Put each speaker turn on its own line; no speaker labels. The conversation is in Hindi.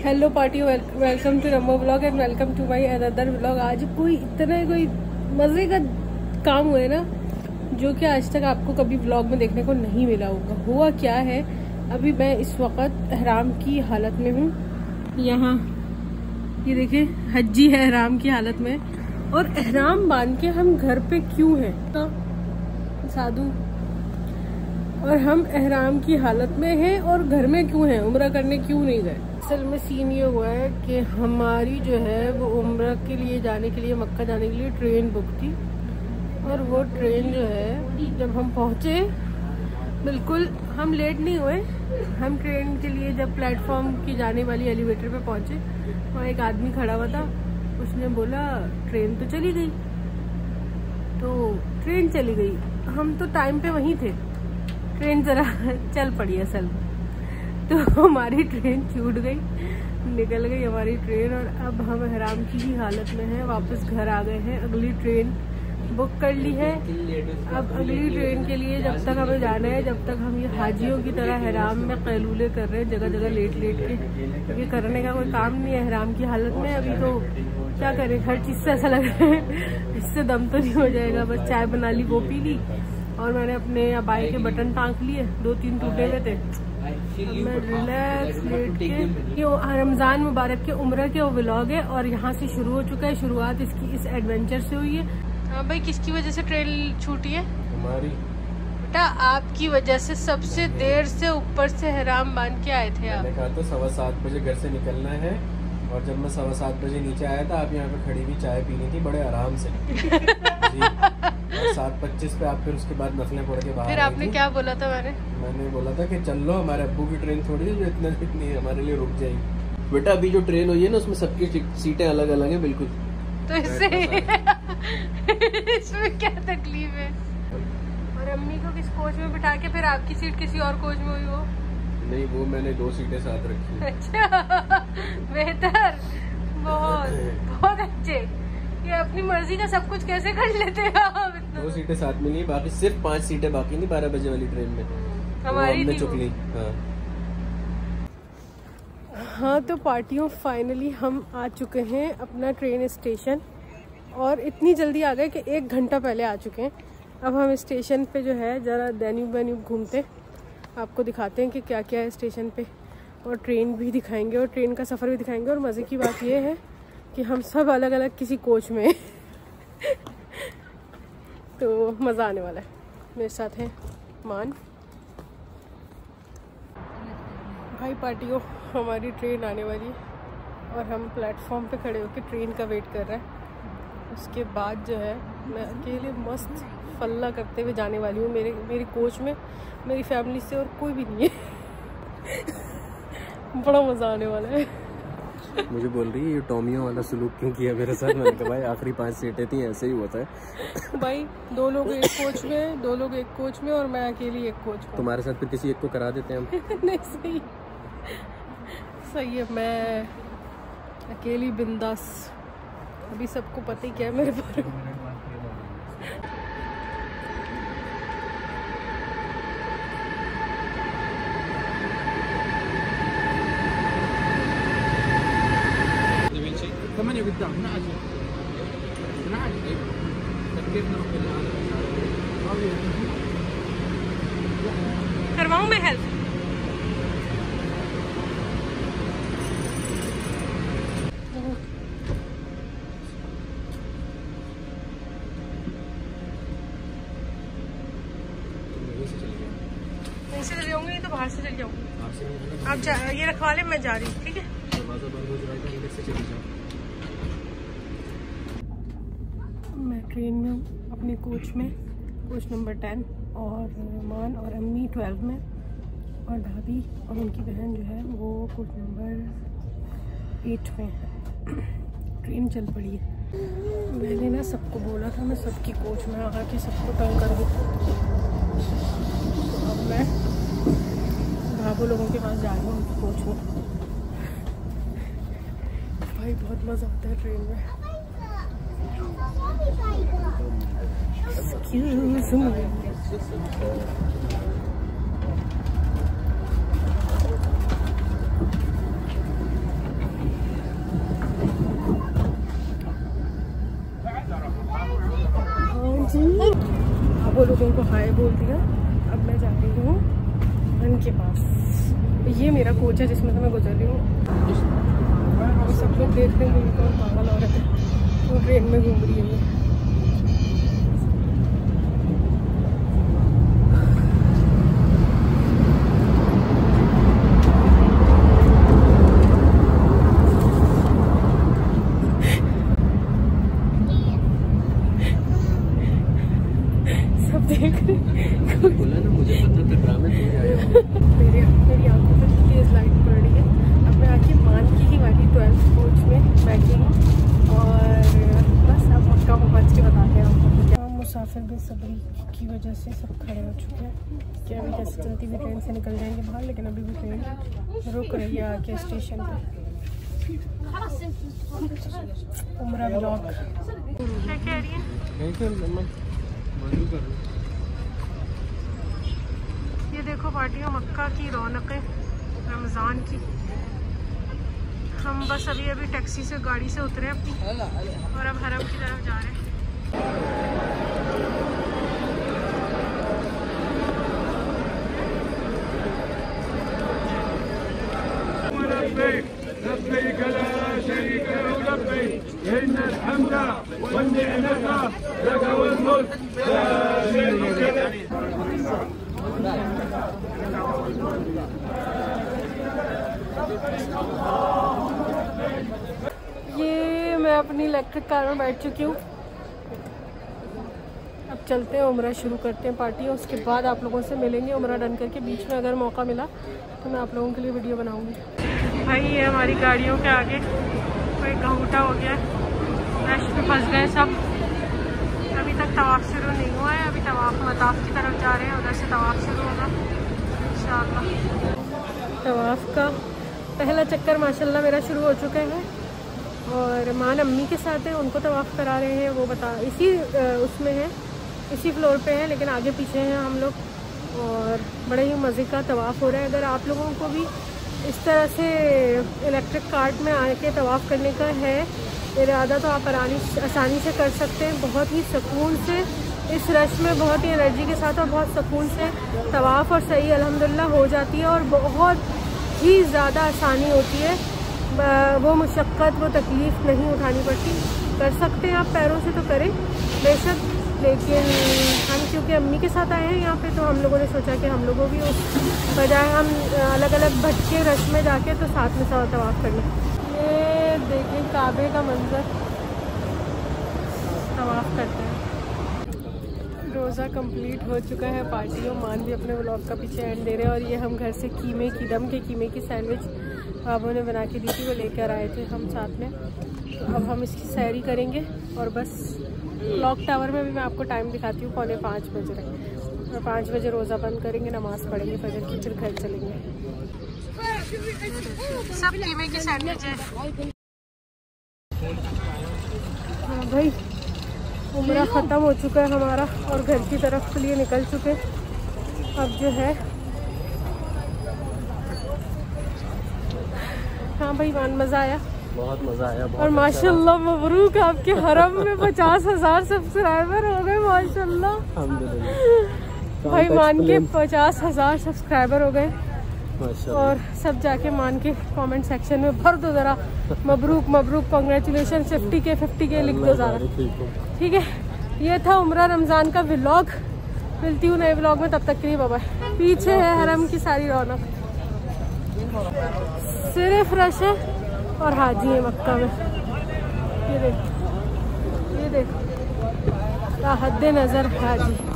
Hello party, welcome to Ramo vlog and welcome to my another vlog. आज कोई मजे का काम हुआ है ना, जो कि आज तक आपको कभी व्लॉग में देखने को नहीं मिला होगा। हुआ क्या है, अभी मैं इस वक्त एहराम की हालत में हूँ। यहाँ ये देखिए, हज्जी है एहराम की हालत में। और एहराम बांध के हम घर पे क्यों हैं तो साधु, और हम एहराम की हालत में हैं और घर में क्यों हैं, उम्रा करने क्यों नहीं गए। असल में सीन ये हुआ है कि हमारी जो है वो उम्रा के लिए जाने के लिए, मक्का जाने के लिए ट्रेन बुक थी। और वो ट्रेन जो है, जब हम पहुँचे, बिल्कुल हम लेट नहीं हुए। हम ट्रेन के लिए जब प्लेटफॉर्म की जाने वाली एलिवेटर पे पहुँचे, वहाँ एक आदमी खड़ा हुआ था। उसने बोला ट्रेन तो चली गई। तो ट्रेन चली गई, हम तो टाइम पे वहीं थे, ट्रेन जरा चल पड़ी असल में। तो हमारी ट्रेन छूट गई, निकल गई हमारी ट्रेन। और अब हम एहराम की ही हालत में हैं, वापस घर आ गए हैं। अगली ट्रेन बुक कर ली है। अब अगली ट्रेन के लिए जब तक हमें जाना है, जब तक हम ये हाजियों की तरह एहराम में कैलूले कर रहे हैं, जगह जगह लेट के, क्योंकि करने का कोई काम नहीं है एहराम की हालत में। अभी तो क्या करें, हर चीज़ से ऐसा लग रहा है इससे दम तो नहीं हो जाएगा। बस चाय बना ली, वो पी ली, और मैंने अपने अबाई के बटन टाँक लिए, 2-3 टूटे हुए थे। अब मैं रिलैक्स लेट के, ये रमज़ान मुबारक के उम्र के वो व्लॉग है और यहाँ से शुरू हो चुका है। शुरुआत इसकी इस एडवेंचर से हुई है। हाँ भाई, किसकी वजह से ट्रेन छूटी है? हमारी बेटा, आपकी वजह से। सबसे देर से ऊपर से एहराम बांध के आए थे आप। मैंने कहा तो 7:15 बजे घर से निकलना है, और जब मैं 7:15 बजे नीचे आया था, आप यहाँ पे खड़ी हुई चाय पीनी थी बड़े आराम से। 7:25 पे आप फिर उसके बाद नफलें पड़ के बाहर। फिर आपने क्या बोला था? मैंने बोला था कि चल लो, हमारे अब्बू की ट्रेन थोड़ी है जो इतनी हमारे लिए रुक जाएगी। बेटा अभी जो ट्रेन हुई है ना, उसमें सबकी सीटें अलग अलग है बिल्कुल। तो इसमें क्या तकलीफ है? और अम्मी को किस कोच में बिठा के फिर आपकी सीट किसी और कोच में हुई? वो नहीं, वो मैंने 2 सीटें साथ रखी। अच्छा, बेहतर, बहुत अच्छे। ये अपनी मर्जी का सब कुछ कैसे कर लेते हैं आप? 2 सीटें साथ मिली, बाकी सिर्फ 5 सीटें बाकी नहीं 12 बजे वाली ट्रेन में हमारी थी चुक ली। हाँ, तो पार्टियों फाइनली हम आ चुके हैं अपना ट्रेन स्टेशन, और इतनी जल्दी आ गए कि 1 घंटा पहले आ चुके हैं। अब हम स्टेशन पे जो है ज़रा दैन्यूब घूमते, आपको दिखाते हैं कि क्या क्या है स्टेशन पे, और ट्रेन भी दिखाएंगे और ट्रेन का सफ़र भी दिखाएंगे। और मज़े की बात यह है कि हम सब अलग अलग किसी कोच में तो मज़ा आने वाला है। मेरे साथ हैं मान भाई। पार्टियों, हमारी ट्रेन आने वाली है और हम प्लेटफॉर्म पे खड़े होकर ट्रेन का वेट कर रहे हैं। उसके बाद जो है मैं अकेले मस्त फल्ला करते हुए जाने वाली हूँ। मेरी कोच में मेरी फैमिली से और कोई भी नहीं है। बड़ा मज़ा आने वाला है। मुझे बोल रही है ये टॉमियों वाला सलूक क्यों किया मेरे साथ? मैंने कहा भाई आखिरी 5 सीटें थी, ऐसे ही होता है। भाई 2 लोग एक कोच में, 2 लोग एक कोच में, और मैं अकेली एक कोच में। तुम्हारे साथ फिर किसी एक को करा देते हैं हम। नहीं, सही है, मैं अकेली बिंदास। अभी सबको पता ही क्या है मेरे बारे में। करवाऊं मैं हेल्प? ऐसे चले जाऊंगी, नहीं तो बाहर से चले जाऊंगी। आप ये रखवा ले, मैं जा रही हूँ, ठीक है? मैं ट्रेन में हूँ, अपनी कोच में, कोच नंबर 10, और मान और अम्मी 12 में, और भाभी और उनकी बहन जो है वो कोच नंबर 8 में है। ट्रेन चल पड़ी है। मैंने ना सबको बोला था मैं सबकी कोच में आकर के सबको तंग कर दूँ। तो अब मैं भाभू लोगों के पास जा रही हूँ उनकी कोच में। भाई बहुत मज़ा आता है ट्रेन में। Excuse me. वो लोगों को हाय बोल दिया। अब मैं जा रही हूँ वन के पास। ये मेरा कोच है जिसमें से मैं गुजर रही हूँ। और सब लोग देख रहे हैं कौन पागल औरत है वो ट्रेन में घूम रही है। सब देख रहे बोला ना, मुझे पता था ड्रामे तो आया। मेरी आंखों पर तेज लाइट पड़ रही है। अब मैं आके मानकी ही वाली 12th कोच में बैठी हूँ और बस अब मक्का पहुँच के बताते हैं आपको क्या। मुसाफिर बेसब्री की वजह से सब खड़े हो चुके हैं कि अभी कैसे चलती हुई ट्रेन से निकल जाएंगे बाहर, लेकिन अभी भी ट्रेन रुक रही है आके स्टेशन पर। उम्रा ब्लॉक क्या कह रही है? ये देखो पार्टियों मक्का की रौनकें रमज़ान की। हम बस अभी टैक्सी से गाड़ी से उतरे अपनी और अब हरम की तरफ जा रहे हैं। ये मैं अपनी इलेक्ट्रिक कार में बैठ चुकी हूँ। अब चलते हैं उम्रा शुरू करते हैं पार्टी और उसके बाद आप लोगों से मिलेंगे उम्रा डन करके। बीच में अगर मौका मिला तो मैं आप लोगों के लिए वीडियो बनाऊंगी। भाई ये हमारी गाड़ियों के आगे कोई घूटा हो गया, रश में फंस गए सब। अभी तक तवाफ शुरू नहीं हुआ है। अभी तवाफ मताफ की तरफ जा रहे हैं, उधर से तवाफ शुरू होगा इंशाअल्लाह। तवाफ का पहला चक्कर माशाल्लाह मेरा शुरू हो चुका है और मान अम्मी के साथ हैं, उनको तवाफ करा रहे हैं। वो बता इसी उसमें है, इसी फ्लोर पे है, लेकिन आगे पीछे हैं हम लोग और बड़े ही मज़े का तवाफ हो रहा है। अगर आप लोगों को भी इस तरह से इलेक्ट्रिक कार्ट में आके तवाफ़ करने का है इरादा तो आप आसानी से कर सकते हैं। बहुत ही सुकून से इस रश में बहुत ही एनर्जी के साथ और बहुत सुकून से तवाफ़ और सही अल्हम्दुलिल्लाह हो जाती है और बहुत ही ज़्यादा आसानी होती है। वो मुशक्क़त वो तकलीफ़ नहीं उठानी पड़ती। कर सकते हैं आप पैरों से तो करें बेशक, लेकिन हम क्योंकि अम्मी के साथ आए हैं यहाँ पे तो हम लोगों ने सोचा कि हम लोगों भी उस बजाय हम अलग अलग भटके रश में जाके तो साथ में सब तवाफ़ कर लें। ये देखें काबे का मंजर, तवाफ़ करते हैं। रोज़ा कंप्लीट हो चुका है पार्टियों। मान भी अपने व्लॉग का पीछे एंड दे रहे हैं और ये हम घर से कीमे की दम के कीमे की सैंडविच बाबू ने बना के दी थी, वो लेकर आए थे हम साथ में। तो अब हम इसकी सैरी करेंगे और बस क्लॉक टावर में भी मैं आपको टाइम दिखाती हूँ, 4:45 बज रहे हैं और 5 बजे रोज़ा बंद करेंगे, नमाज़ पढ़ेंगे फजर की, फिर घर चलेंगे। सब कीमे की सैंडविच है। हाँ भाई उम्रा ख़त्म हो चुका है हमारा और घर की तरफ के लिए निकल चुके। अब जो है हाँ भाई मान मज़ा आया,
बहुत मज़ा आया
और माशाल्लाह मबरूक आपके हरम में 50,000 सब्सक्राइबर हो गए माशाल्लाह। भाई मान के 50,000 सब्सक्राइबर हो गए और सब जाके मान के कमेंट सेक्शन में भर दो ज़रा मबरूक मबरूक कांग्रेचुलेशन 50K लिख दो ज़रा, ठीक है। ये था उम्रा रमज़ान का व्लॉग। मिलती हूँ नए व्लॉग में, तब तक के लिए बाय बाय। पीछे है हरम की सारी रौनक, सिर्फ रश है और हाजी है मक्का में। ये देखो हद नज़र हाजी।